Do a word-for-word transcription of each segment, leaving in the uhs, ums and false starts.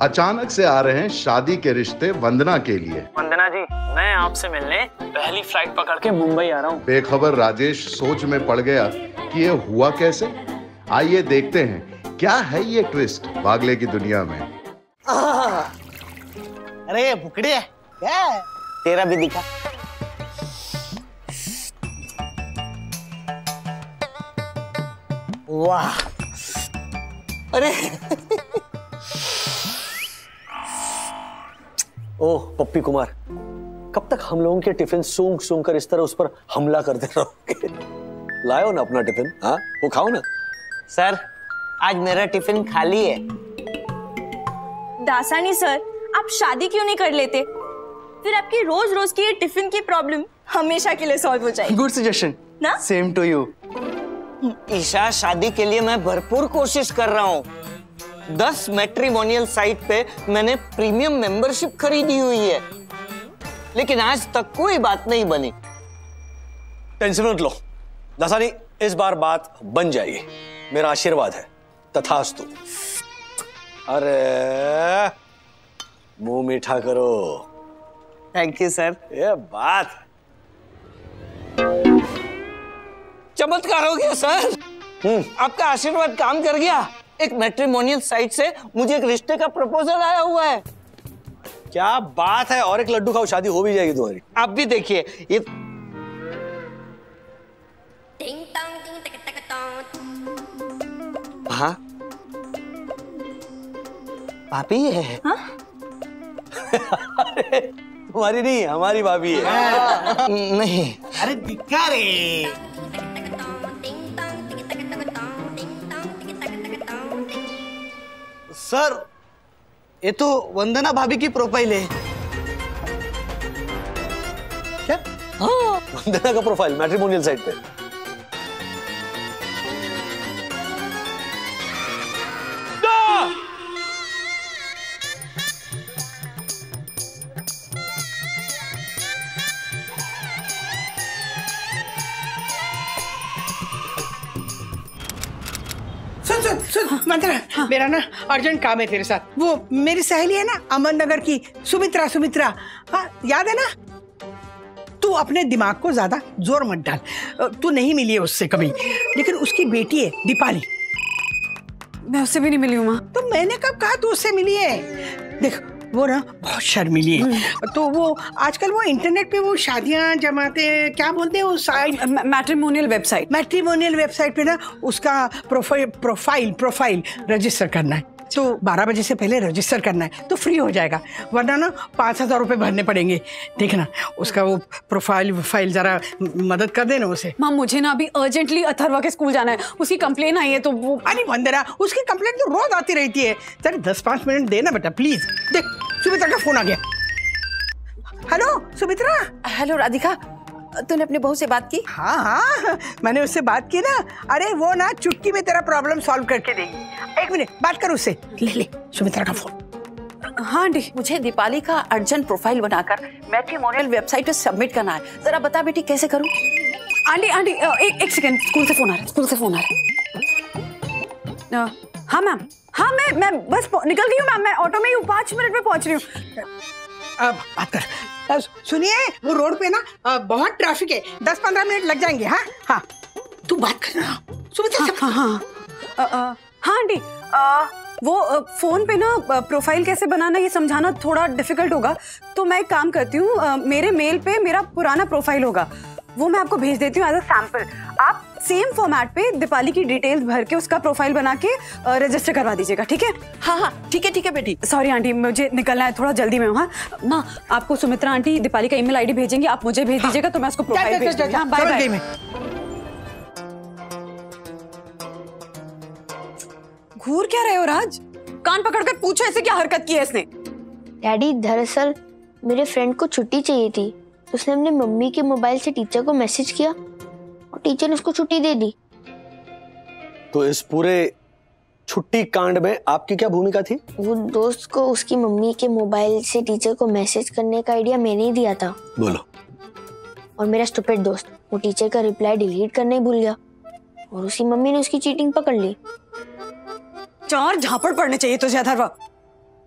अचानक से आ रहे हैं शादी के रिश्ते वंदना के लिए। वंदना जी, मैं आपसे मिलने पहली फ्लाइट पकड़ के मुंबई आ रहा हूँ। बेखबर राजेश सोच में पड़ गया कि ये हुआ कैसे। आइए देखते हैं क्या है ये ट्विस्ट वागले की दुनिया में। अरे भुकड़े क्या तेरा भी दिखा। वाह, अरे ओह पप्पी कुमार, कब तक हम लोगों के टिफिन सूंघ सूंघ कर इस तरह उस पर हमला करते रहोगे? लाओ ना अपना टिफिन, हाँ वो खाओ ना। सर, आज मेरा टिफिन खाली है। दासानी सर, आप शादी क्यों नहीं कर लेते? फिर आपकी रोज रोज की ये टिफिन की प्रॉब्लम हमेशा के लिए सॉल्व हो जाएगी। गुड सजेशन ना? Same to you. ईशा, शादी के लिए मैं भरपूर कोशिश कर रहा हूँ। दस मैट्रिमोनियल साइट पे मैंने प्रीमियम मेंबरशिप खरीदी हुई है, लेकिन आज तक कोई बात नहीं बनी। टेंशन मत लो दसानी, इस बार बात बन जाएगी, मेरा आशीर्वाद है। तथास्तु। अरे मुंह मीठा करो। Thank you sir. ये बात चमत्कार हो गया सर। आपका आशीर्वाद काम कर गया। एक मैट्रिमोनियल साइट से मुझे एक रिश्ते का प्रपोजल आया हुआ है। क्या बात है, और एक लड्डू खाओ, शादी हो भी जाएगी तुम्हारी। आप भी देखिए ये। हाँ भाभी है। हाँ? अरे तुम्हारी नहीं, हमारी भाभी है। नहीं, अरे दिखा रे। सर, ये तो वंदना भाभी की प्रोफाइल है। क्या? हाँ, वंदना का प्रोफाइल मैट्रिमोनियल साइट पे। सुन सुन सुन मंत्रा, हाँ। मेरा ना अर्जेंट काम है तेरे साथ। वो मेरी सहेली है ना अमन नगर की, सुमित्रा सुमित्रा हाँ याद है ना? तू अपने दिमाग को ज्यादा जोर मत डाल। तू नहीं मिली है उससे कभी, लेकिन उसकी बेटी है दीपाली। मैं उससे भी नहीं मिली हूँ माँ। तो मैंने कब कहा तू उससे मिली है? देख वो ना बहुत शर्मीली है, तो वो आजकल वो इंटरनेट पे वो शादियां जमाते, क्या बोलते हैं वो site, matrimonial website. Matrimonial website पे ना उसका प्रोफाइल प्रोफाइल प्रोफाइल रजिस्टर करना है। तो बारह बजे से पहले रजिस्टर करना है तो फ्री हो जाएगा, वरना ना पाँच हजार रुपये भरने पड़ेंगे। देखना उसका वो प्रोफाइल फाइल जरा मदद कर देना उसे। माँ मुझे ना अभी अर्जेंटली अथर्वा के स्कूल जाना है, उसकी कंप्लेन आई है तो वो। अरे वंदना, उसकी कंप्लेंट तो रोज आती रहती है। चल दस पाँच मिनट देना बेटा प्लीज। देख सुमित्रा का फोन आ गया। हेलो सुमित्रा। हेलो राधिका, तूने अपनी बहू से बात की? हाँ हाँ मैंने उससे बात की ना। अरे वो ना चुटकी में तेरा प्रॉब्लम सॉल्व करके देगी। एक मिनट बात कर उससे। ले ले सुमित्रा का फोन। हाँ आंटी, मुझे दीपाली का अर्जेंट प्रोफाइल बनाकर मैट्रिमोनियल वेबसाइट पे सबमिट करना है। जरा बता बेटी कैसे करूं? आंटी आंटी एक एक सेकंड, स्कूल से फोन आ रहा है, स्कूल से फोन आ रहा है। हाँ मैम, हाँ मैं मैं बस निकल गई हूँ मैम, मैं ऑटो में ही हूँ, पाँच मिनट में पहुँच रही हूँ। अब बात कर। सुनिए वो रोड पे ना बहुत ट्रैफिक है, दस पंद्रह मिनट लग जाएंगे। हाँ हाँ तू बात करना सुमित्रा से। हाँ हाँ हाँ आंटी, वो फोन पे ना प्रोफाइल कैसे बनाना ये समझाना थोड़ा डिफिकल्ट होगा, तो मैं एक काम करती हूँ, मेरे मेल पे मेरा पुराना प्रोफाइल होगा, वो मैं आपको भेज देती हूँ एज अ सैम्पल। आप सेम फॉर्मेट पे दीपाली की डिटेल्स भर के उसका प्रोफाइल बना के रजिस्टर करवा दीजिएगा, ठीक है? हाँ हाँ ठीक है ठीक है बेटी। सॉरी आंटी, मुझे निकलना है, थोड़ा जल्दी में हूँ। हाँ माँ, आपको सुमित्रा आंटी दीपाली का ईमेल आईडी भेजेंगी, आप मुझे भेज दीजिएगा तो मैं उसको प्रोफाइल भेज दूँगी। हाँ बाय बाय। घूर क्या रहे हो राज? कान पकड़कर पूछो ऐसे क्या हरकत की है इसने? डैडी दरअसल मेरे फ्रेंड को छुट्टी चाहिए थी, तो उसने अपने मम्मी के मोबाइल से टीचर को मैसेज किया और टीचर ने उसको छुट्टी दे दी। तो इस पूरे छुट्टी कांड में आपकी क्या भूमिका थी? वो दोस्त को उसकी मम्मी के मोबाइल से टीचर को मैसेज करने का आइडिया मैंने ही दिया था। बोलो। और मेरा स्टूपिड दोस्त वो टीचर का रिप्लाई डिलीट करने भूल गया और उसी मम्मी ने उसकी चीटिंग पकड़ ली। चार झापड़ पड़ने चाहिए तुझे अथर्वा।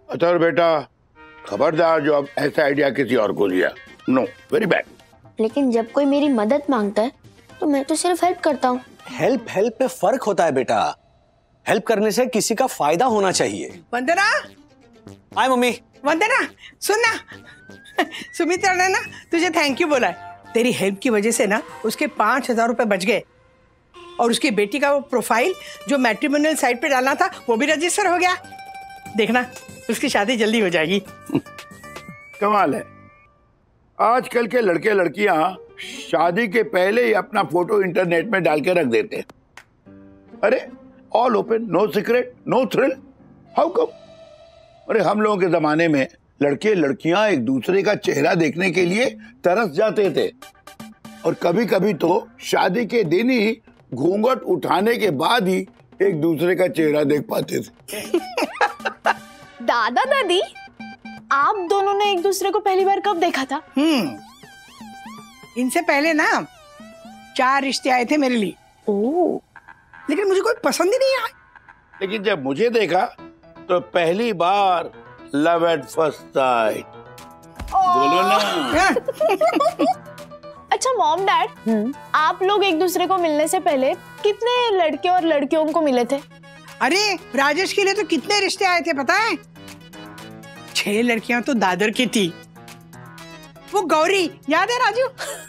अतर बेटा, खबरदार जो अब ऐसा आइडिया किसी और को दिया। No, very bad. लेकिन जब कोई मेरी मदद मांगता है तो मैं तो सिर्फ हेल्प करता हूँ। हेल्प हेल्प में फर्क होता है बेटा। हेल्प करने से किसी का फायदा होना चाहिए। वंदना, हाय मम्मी। वंदना सुन ना, सुमित्रा ने ना तुझे थैंक यू बोला है। तेरी हेल्प की वजह से ना उसके पांच हजार रुपए बच गए और उसकी बेटी का वो प्रोफाइल जो मैट्रिमोनियल साइट पे डालना था वो भी रजिस्टर हो गया। देखना उसकी शादी जल्दी हो जाएगी। कमाल है, आजकल के लड़के लड़कियां शादी के पहले ही अपना फोटो इंटरनेट में डाल के रख देते हैं। अरे all open, no secret, no thrill, how come? अरे हम लोगों के जमाने में लड़के लड़कियां एक दूसरे का चेहरा देखने के लिए तरस जाते थे और कभी कभी तो शादी के दिन ही घूंघट उठाने के बाद ही एक दूसरे का चेहरा देख पाते थे। दादा दादी, आप दोनों ने एक दूसरे को पहली बार कब देखा था? हम्म इनसे पहले ना चार रिश्ते आए थे मेरे लिए। ओह, लेकिन मुझे कोई पसंद ही नहीं आया। लेकिन जब मुझे देखा तो पहली बार लव एट फर्स्ट साइट। बोलो ना। अच्छा मॉम डैड, आप लोग एक दूसरे को मिलने से पहले कितने लड़के और लड़कियों को मिले थे? अरे राजेश के लिए तो कितने रिश्ते आए थे पता है? छह लड़कियां तो दादर की थी। वो गौरी याद है राजू?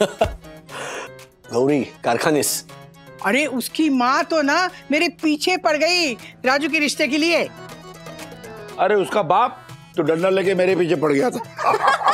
गौरी कारखानिस। अरे उसकी माँ तो ना मेरे पीछे पड़ गई राजू के रिश्ते के लिए। अरे उसका बाप तो डंडा लेके मेरे पीछे पड़ गया था।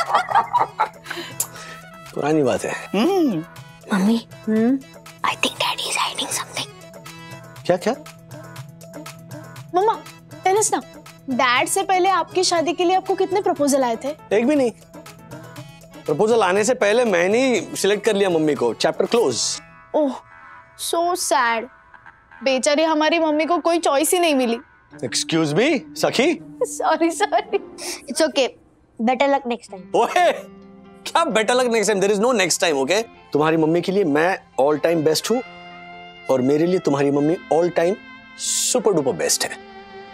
पुरानी बात है। Mummy, I think daddy is hiding something. क्या क्या? मम्मा टेल अस ना, डैड से पहले आपकी शादी के लिए आपको कितने प्रपोजल आए थे? एक भी नहीं। प्रपोजल आने से पहले मैंने ही सिलेक्ट कर लिया मम्मी को। Chapter close. Oh so sad. बेचारी हमारी मम्मी को कोई चॉइस ही नहीं मिली। एक्सक्यूज मी सखी। Sorry sorry. It's okay, better luck next time. ओए, क्या better luck next time? There is no next time, okay? तुम्हारी मम्मी के लिए मैं ऑल टाइम बेस्ट हूं और मेरे लिए तुम्हारी mummy all time super duper best है।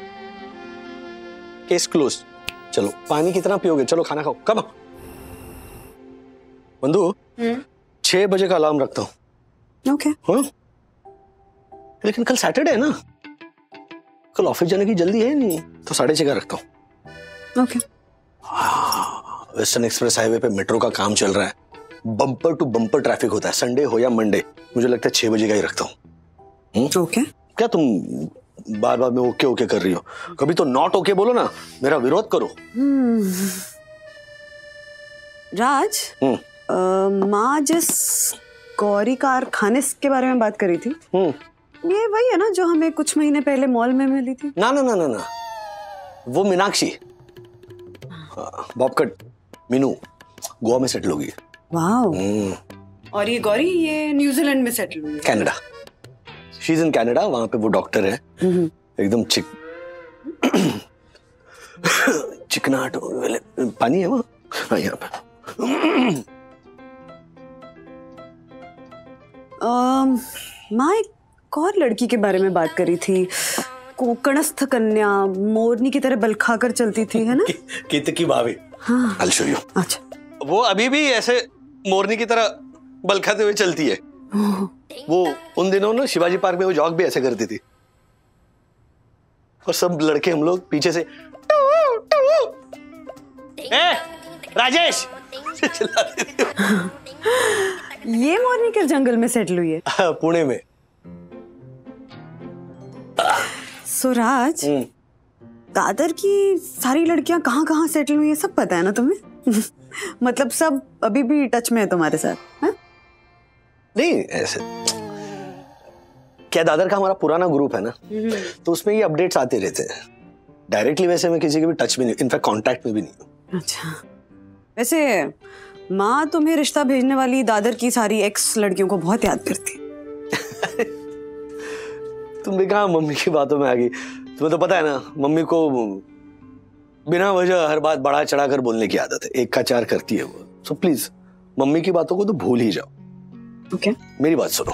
Case close. चलो पानी कितना पियोगे? चलो खाना खाओ। कम बंधु, छह बजे का अलार्म रखता हूँ। ओके। हाँ? लेकिन कल सैटरडे है ना, कल ऑफिस जाने की जल्दी है नहीं, तो साढ़े छह का रखता हूँ। ओके। वेस्टर्न एक्सप्रेस हाईवे पे मेट्रो का काम चल रहा है, बम्पर टू बम्पर ट्रैफिक होता है, संडे हो या मंडे। मुझे लगता है छह बजे का ही रखता हूँ। ओके। क्या तुम बार बार में ओके ओके कर रही हो? कभी तो नॉट ओके बोलो ना, मेरा विरोध करो। राज, माँ जिस गौरी कारखाने के बारे में बात करी थी, ये वही है ना जो हमें कुछ महीने पहले मॉल में मिली थी? ना ना ना ना ना, वो मीनाक्षी। बॉबकट मीनू गोवा में सेटल होगी। वाओ। और ये गौरी, ये न्यूजीलैंड में सेटल हुई है। Canada. She is in Canada, वहां पे वो डॉक्टर है। एकदम चिक चिकनाहट वाले। पानी है वहाँ? हाँ यहाँ पे। माँ एक और लड़की के बारे में बात करी थी, कोकणस्थ कन्या, मोरनी की तरह बल खाकर चलती थी, है ना? कित की भाभी। हाँ। I'll show you। अच्छा। वो अभी भी ऐसे मोरनी की तरह बल खाते हुए चलती है। वो उन दिनों ना शिवाजी पार्क में वो जॉग भी ऐसे करती थी और सब लड़के हम लोग पीछे से टू, टू। ए, राजेश चिल्लाते थे। ये मोरनी के जंगल में सेटल हुई है? पुणे में। सुराज, दादर की सारी लड़कियां कहाँ कहाँ सेटल हुई है सब पता है ना तुम्हें? मतलब सब अभी भी टच में है तुम्हारे साथ? है? नहीं ऐसे क्या, दादर का हमारा पुराना ग्रुप है ना, तो उसमें ये अपडेट्स आते रहते हैं। डायरेक्टली वैसे मैं किसी के भी टच में नहीं, इनफैक्ट कांटेक्ट में भी नहीं हूँ। अच्छा, वैसे माँ तुम्हें रिश्ता भेजने वाली दादर की सारी एक्स लड़कियों को बहुत याद करती। तुम भी कहाँ मम्मी की बातों में आ गई? तुम्हें तो पता है ना, मम्मी को बिना वजह हर बात बढ़ा चढ़ा कर बोलने की आदत है, एक का चार करती है वो। सो प्लीज मम्मी की बातों को तो भूल ही जाओ। Okay okay. मेरी बात सुनो,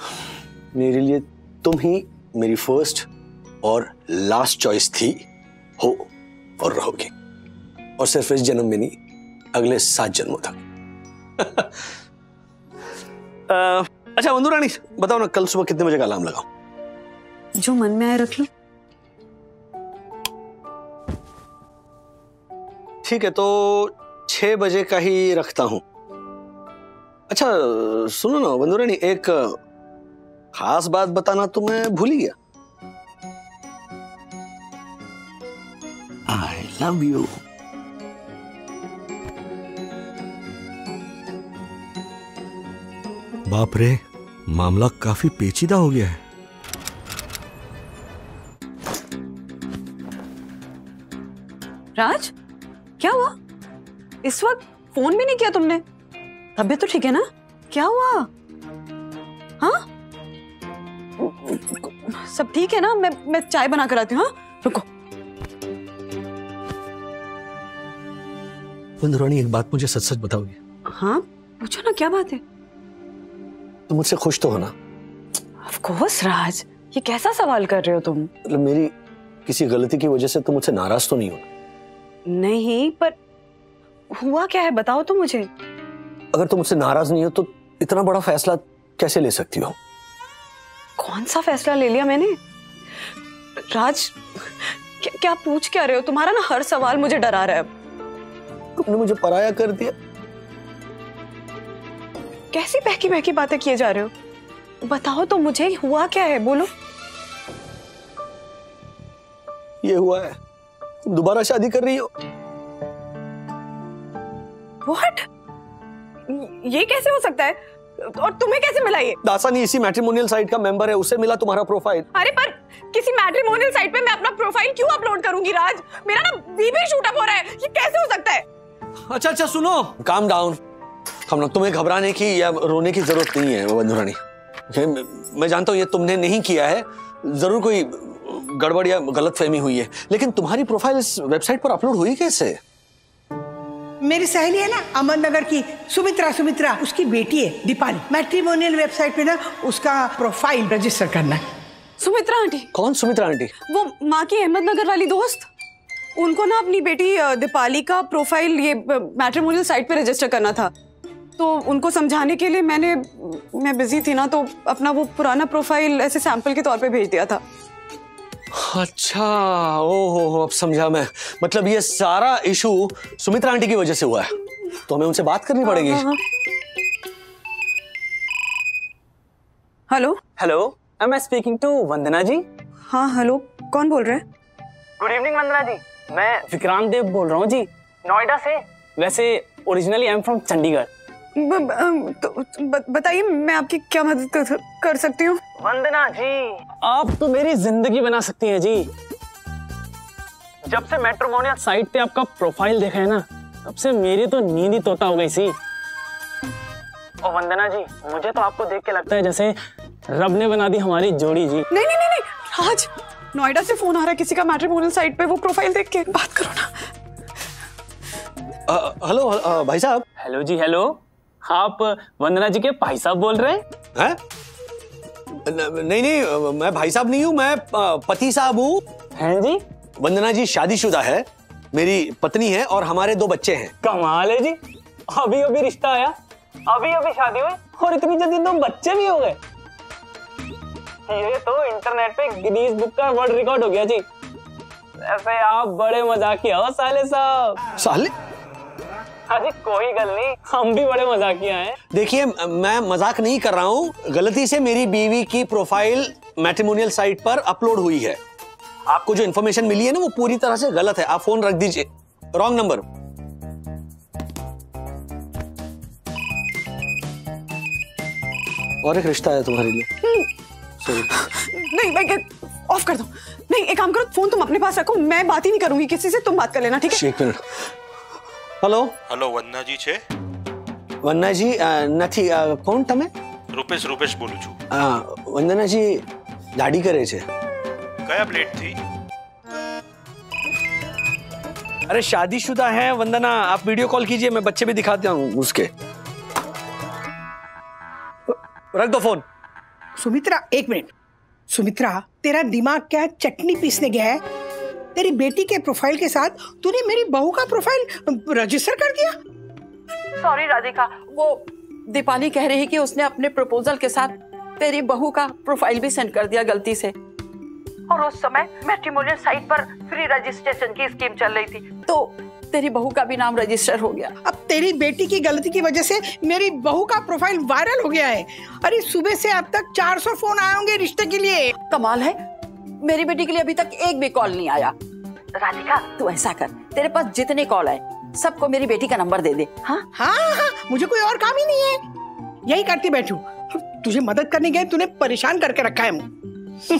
मेरे लिए तुम ही मेरी फर्स्ट और लास्ट चॉइस थी हो और रहोगी, और सिर्फ इस जन्म में नहीं, अगले सात जन्मों तक। अच्छा वंदू रानी, बताओ ना, कल सुबह कितने बजे का अलार्म लगाऊं? जो मन में आए रख लो। ठीक है, तो छह बजे का ही रखता हूं। अच्छा सुनो ना वंदू रानी, एक खास बात बताना तो मैं भूल ही गया। I love you. बाप रे, मामला काफी पेचीदा हो गया है। राज, क्या हुआ? इस वक्त फोन भी नहीं किया तुमने? तबीयत तो ठीक है ना? क्या हुआ? हाँ, सब ठीक है ना? मैं मैं चाय बना कर आती हूँ। हाँ, रुको। वंदू रानी, एक बात मुझे सच सच बताओगी? हाँ पूछो ना, क्या बात है? तुम मुझसे खुश तो हो ना? ऑफ कोर्स राज, ये कैसा सवाल कर रहे हो तुम? मतलब मेरी किसी गलती की वजह से तुम मुझसे नाराज तो नहीं हो? नहीं, पर हुआ क्या है बताओ तो मुझे। अगर तुम मुझसे नाराज नहीं हो तो इतना बड़ा फैसला कैसे ले सकती हो? कौन सा फैसला ले लिया मैंने? राज, क्या, क्या पूछ क्या रहे हो? तुम्हारा ना हर सवाल मुझे डरा रहा है। तुमने मुझे पराया कर दिया। कैसी बहकी बहकी बातें किए जा रहे हो? बताओ तो मुझे, हुआ क्या है? बोलो। ये हुआ है, तुम दोबारा शादी कर रही हो। What? ये कैसे हो सकता है? और तुम्हें कैसे मिला ये? दासानी इसी मैट्रिमोनियल साइट का मेंबर है, उससे मिला तुम्हारा प्रोफाइल। अरे पर किसी मैट्रिमोनियल साइट पे मैं अपना प्रोफाइल क्यों अपलोड करूंगी राज? मेरा ना बीबी शूटअप हो रहा है, ये कैसे हो सकता है? अच्छा अच्छा सुनो, काम डाउन। हम लोग, तुम्हें घबराने की या रोने की जरूरत नहीं है वंदू रानी। मैं जानता हूँ ये तुमने नहीं किया है, जरूर कोई गड़बड़ या गलतफहमी हुई है, लेकिन तुम्हारी प्रोफाइल इस वेबसाइट पर अपलोड हुई कैसे? मेरी सहेली है ना अमन नगर की सुमित्रा, सुमित्रा उसकी बेटी है दीपाली। मैट्रिमोनियल वेबसाइट पे ना उसका प्रोफाइल रजिस्टर करना है। सुमित्रा आंटी? कौन सुमित्रा आंटी? वो माँ की अहमदनगर वाली दोस्त। उनको ना अपनी बेटी दीपाली का प्रोफाइल ये मैट्रिमोनियल साइट पे रजिस्टर करना था, तो उनको समझाने के लिए मैंने मैं बिजी थी ना, तो अपना वो पुराना प्रोफाइल ऐसे सैंपल के तौर पे भेज दिया था। अच्छा, ओ हो हो, अब समझा मैं। मतलब ये सारा इशू सुमित्रा आंटी की वजह से हुआ है, तो हमें उनसे बात करनी पड़ेगी। Hello hello, am I speaking to Vandana ji? हाँ हेलो, कौन बोल रहे हैं? गुड इवनिंग वंदना जी, मैं विक्रांत देव बोल रहा हूँ जी, नोएडा से। वैसे originally I am from Chandigarh. तो बताइए मैं आपकी क्या मदद कर सकती हूँ? वंदना जी, आप तो मेरी जिंदगी बना सकती हैं जी। जब से मैट्रिमोनियल साइट पे आपका प्रोफाइल देखा है ना, तब से मेरी तो नींद ही तोता हो गई सी। और वंदना जी, मुझे तो आपको देख के लगता है जैसे रब ने बना दी हमारी जोड़ी जी। नहीं नहीं नहीं नहीं राज, नोएडा से फोन आ रहा है किसी का मैट्रिमोनियल साइट पे, वो प्रोफाइल देख के बात करो ना। हेलो भाई साहब। हेलो जी, हेलो। आप वंदना जी के भाई साहब बोल रहे हैं? हैं? नहीं नहीं, मैं भाई साहब नहीं हूँ, मैं पति साहब हूँ। हैं जी? वंदना जी शादीशुदा है, मेरी पत्नी है और हमारे दो बच्चे हैं। कमाल है जी, अभी अभी रिश्ता आया, अभी अभी शादी हुई और इतनी जल्दी दो बच्चे भी हो गए। ये तो इंटरनेट पे गिनीज बुक का वर्ल्ड रिकॉर्ड हो गया जी। ऐसे आप बड़े मजाकिया हो साले साहब। साले? हाँ जी, कोई गल नहीं, हम भी बड़े मजाकिया हैं। देखिए, मैं मजाक नहीं कर रहा हूँ, गलती से मेरी बीवी की प्रोफाइल मैट्रिमोनियल साइट पर अपलोड हुई है। आपको जो इन्फॉर्मेशन मिली है ना, वो पूरी तरह से गलत है। आप फोन रख दीजिए, रॉन्ग नंबर। और एक रिश्ता है तुम्हारे लिए। सॉरी। नहीं, मैं ऑफ कर दो। नहीं, एक काम करो, फोन तुम अपने पास रखो, मैं बात ही नहीं करूंगी किसी से, तुम बात कर लेना, ठीक है? एक minute. Hello hello, Vandana ji छे? वंदना जी નથી, કોણ તમે? રૂપેશ રૂપેશ બોલું છું। વંદના जी દાઢી કરે છે। કયા પ્લેટ થી? अरे शादीशुदा है वंदना, आप वीडियो कॉल कीजिए, मैं बच्चे भी दिखाता हूँ उसके। रख दो फोन। सुमित्रा एक मिनट। सुमित्रा, तेरा दिमाग क्या चटनी पीसने गया है? तेरी बेटी के प्रोफाइल के साथ तूने मेरी बहू का प्रोफाइल रजिस्टर कर दिया। सॉरी राधिका, वो दीपाली कह रही कि उसने अपने प्रपोजल के साथ तेरी बहू का प्रोफाइल भी सेंड कर दिया गलती से, और उस समय मैट्रिमोनियल साइट पर फ्री रजिस्ट्रेशन की स्कीम चल रही थी, तो तेरी बहू का भी नाम रजिस्टर हो गया। अब तेरी बेटी की गलती की वजह से मेरी बहू का प्रोफाइल वायरल हो गया है। अरे सुबह से अब तक चार सौ फोन आए होंगे रिश्ते के लिए। कमाल है, मेरी बेटी के लिए अभी तक एक भी कॉल नहीं आया। राधिका तू ऐसा कर, तेरे पास जितने कॉल आए सबको मेरी बेटी का नंबर दे दे। हाँ हाँ हाँ, मुझे कोई और काम ही नहीं है, यही करती बैठू। तुझे मदद करने गए, तूने परेशान करके रखा है मुझे।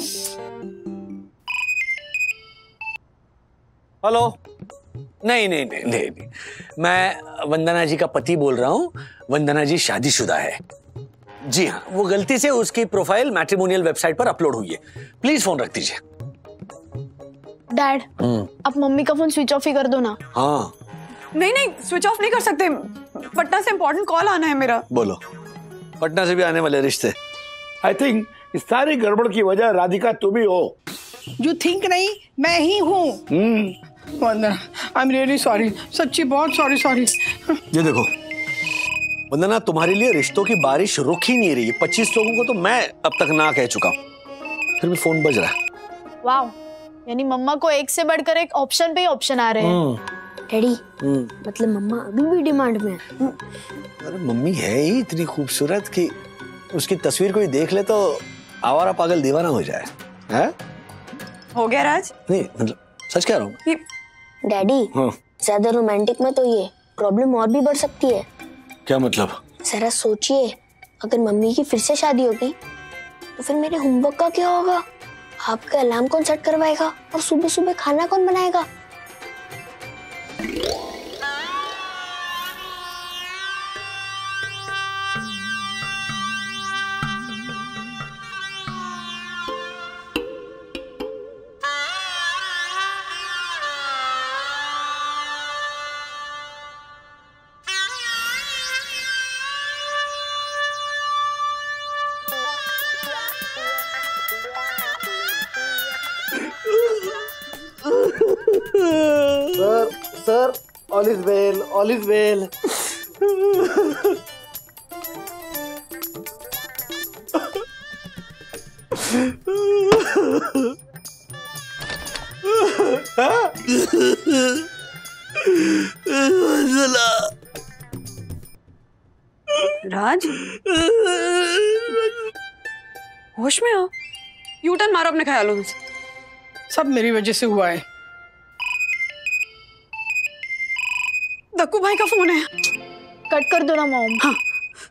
हेलो, नहीं नहीं नहीं नहीं नहीं, मैं वंदना जी का पति बोल रहा हूँ। वंदना जी शादीशुदा है। जी हाँ, वो गलती से उसकी प्रोफाइल मैट्रिमोनियल वेबसाइट पर अपलोड हुई है। प्लीज फोन रख दीजिए। डैड, अब मम्मी का फोन स्विच ऑफ ही कर दो ना। हाँ नहीं नहीं, स्विच ऑफ नहीं कर सकते, पटना से इम्पोर्टेंट कॉल आना है मेरा। बोलो, पटना से भी आने वाले रिश्ते। आई थिंक इस सारी गड़बड़ की वजह राधिका तुम ही हो। यू थिंक नहीं, मैं ही हूँ। Vandana, I am really sorry, सच्ची बहुत सॉरी सॉरी। ये देखो वंदना, तुम्हारे लिए रिश्तों की बारिश रुक ही नहीं रही। पच्चीस लोगों को तो मैं अब तक ना कह चुका हूँ, फिर भी फोन बज रहा है। वाह, यानी मम्मा को एक से बढ़कर एक ऑप्शन पे ही ऑप्शन आ रहे हैं। डैडी, मतलब मम्मा अभी भी डिमांड में है। अरे मम्मी है ही इतनी खूबसूरत कि उसकी तस्वीर कोई देख ले तो आवारा पागल दीवाना हो जाए। है? हो गया राज? नहीं मतलब सच कह रहा हूँ। डैडी, हाँ। ज्यादा रोमांटिक में तो ये प्रॉब्लम और भी बढ़ सकती है। क्या मतलब? जरा सोचिए, अगर मम्मी की फिर से शादी होगी तो फिर मेरे होमवर्क का क्या होगा? आपका अलार्म कौन सेट करवाएगा और सुबह सुबह खाना कौन बनाएगा? Sir sir, all is well, all is well. Raj, होश में आओ, यू टर्न मारो अपने ख्यालों से। सब मेरी वजह से हुआ है। दक्कू भाई का फोन है। कट कर दो ना मॉम। हाँ,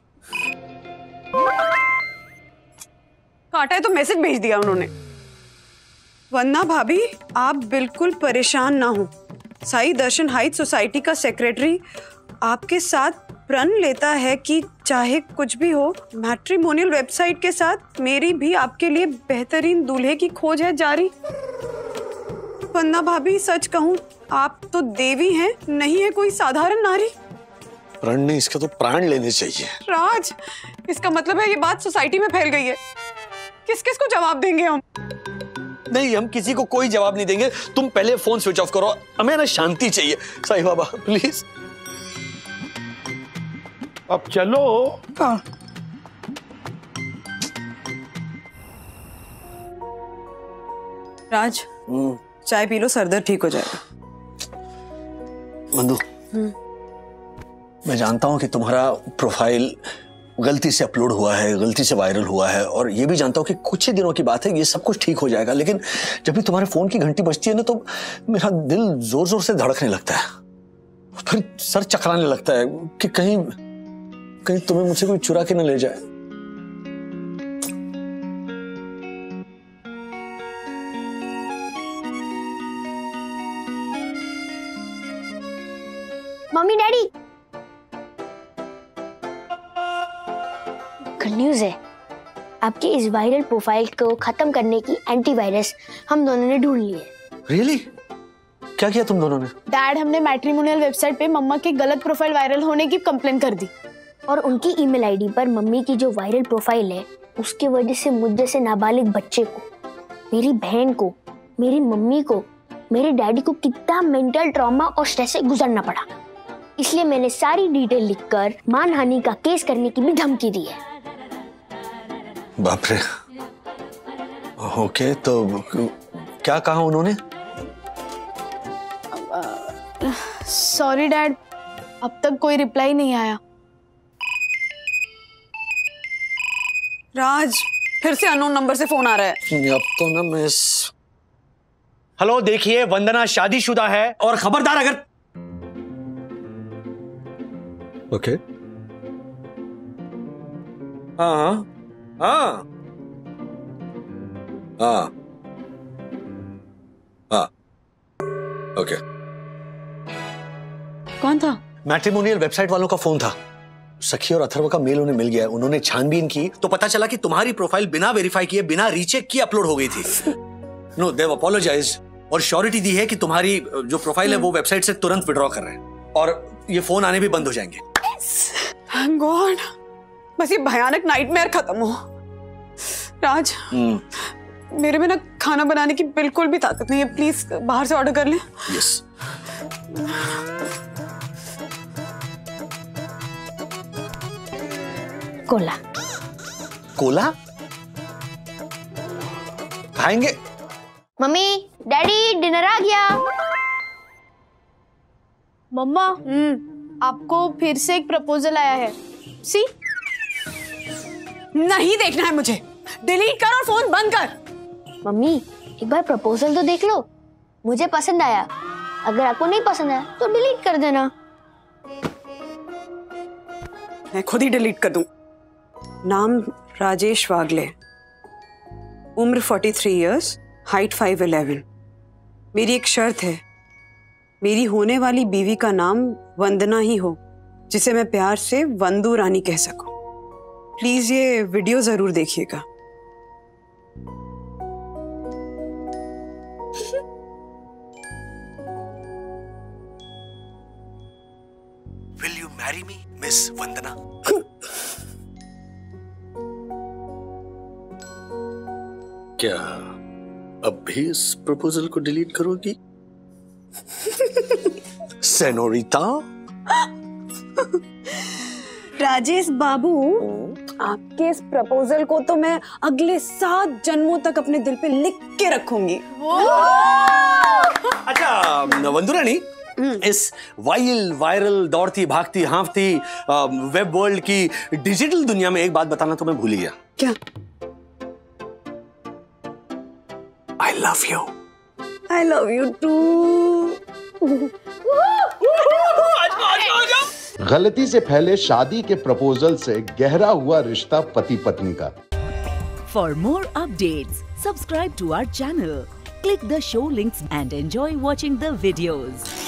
काटा है तो मैसेज भेज दिया उन्होंने। वंदना भाभी, आप बिल्कुल परेशान ना हो। साई दर्शन हाइट सोसाइटी का सेक्रेटरी आपके साथ प्रण लेता है कि चाहे कुछ भी हो, मैट्रिमोनियल वेबसाइट के साथ मेरी भी आपके लिए बेहतरीन दूल्हे की खोज है जारी। वंदना भाभी, सच कहूं आप तो देवी हैं, नहीं है कोई साधारण नारी। प्रण नहीं, इसका तो प्राण लेने चाहिए। राज, इसका मतलब है ये बात सोसाइटी में फैल गई है। किस किस को जवाब देंगे हम? नहीं, हम किसी को कोई जवाब नहीं देंगे। तुम पहले फोन स्विच ऑफ करो, हमें ना शांति चाहिए। साईं बाबा प्लीज। अब चलो। हाँ। राज, चाय पी लो, सर दर्द ठीक हो जाएगा। बंधु, मैं जानता हूं कि तुम्हारा प्रोफाइल गलती से अपलोड हुआ है, गलती से वायरल हुआ है, और ये भी जानता हूं कि कुछ ही दिनों की बात है, ये सब कुछ ठीक हो जाएगा। लेकिन जब भी तुम्हारे फोन की घंटी बजती है ना, तो मेरा दिल जोर जोर से धड़कने लगता है, फिर सर चकराने लगता है कि कहीं कहीं तुम्हें मुझसे कोई चुरा के न ले जाए। मम्मी डैडी, गुड न्यूज़ है। आपके इस वायरल प्रोफाइल को खत्म करने की एंटीवायरस हम दोनों ने ढूंढ ली है। रियली? क्या किया तुम दोनों ने? डैड, हमने मैट्रिमोनियल वेबसाइट पे मम्मा की गलत प्रोफाइल वायरल होने की कंप्लेन कर दी, और उनकी ईमेल आईडी पर मम्मी की जो वायरल प्रोफाइल है उसकी वजह से मुझ जैसे नाबालिग बच्चे को, मेरी बहन को, मेरी मम्मी को मेरे डैडी को कितना मेंटल ट्रॉमा और स्ट्रेस से गुजरना पड़ा, इसलिए मैंने सारी डिटेल लिखकर मानहानि का केस करने की भी धमकी दी है। बाप रे। ओके, तो क्या कहा उन्होंने? सॉरी डैड, अब तक कोई रिप्लाई नहीं आया। राज, फिर से अननोन नंबर से फोन आ रहा है। अब तो ना मैं इस... हेलो, देखिए वंदना शादीशुदा है और खबरदार अगर... ओके। हाँ हाँ हाँ हाँ ओके। कौन था? मैट्रिमोनियल वेबसाइट वालों का फोन था। सखी और अथर्व का मेल उन्हें मिल गया। उन्होंने छानबीन की तो पता चला कि तुम्हारी प्रोफाइल बिना वेरीफाई किए, बिना रीचेक किए अपलोड हो गई थी। नो, दे हैव अपोलोजाइज्ड और श्योरिटी दी है कि तुम्हारी जो प्रोफाइल है वो वेबसाइट से तुरंत विड्रॉ कर रहे हैं और ये फोन आने भी बंद हो जाएंगे। Thank God, बस ये भयानक नाइटमेयर खत्म हो। राज, मेरे में ना खाना बनाने की बिल्कुल भी ताकत नहीं है, प्लीज बाहर से ऑर्डर कर ले। यस। कोला। कोला खाएंगे? मम्मी, डैडी, डिनर आ गया। मम्मा, आपको फिर से एक प्रपोजल आया है। सी? नहीं देखना है मुझे, डिलीट कर और फोन बंद कर। मम्मी, एक बार प्रपोजल तो देख लो, मुझे पसंद आया। अगर आपको नहीं पसंद आया तो डिलीट कर देना। मैं खुद ही डिलीट कर दूं। नाम राजेश वागले, उम्र तैंतालीस इयर्स, हाइट फाइव इलेवन। मेरी एक शर्त है, मेरी होने वाली बीवी का नाम वंदना ही हो, जिसे मैं प्यार से वंदू रानी कह सकूं। प्लीज ये वीडियो जरूर देखिएगा। Will you marry me, Miss वंदना? क्या अब भी इस प्रपोजल को डिलीट करोगी सेनोरिटा? राजेश बाबू, आपके इस प्रपोजल को तो मैं अगले सात जन्मों तक अपने दिल पे लिख के रखूंगी। अच्छा वंदुरानी, इस वाइल वायरल दौड़ती भागती हाँफती वेब वर्ल्ड की डिजिटल दुनिया में एक बात बताना तो मैं भूल ही गया। क्या? I love you. I love you too. गलती से फैले शादी के प्रपोजल से गहरा हुआ रिश्ता पति पत्नी का। For more updates, subscribe to our channel, click the show links and enjoy watching the videos.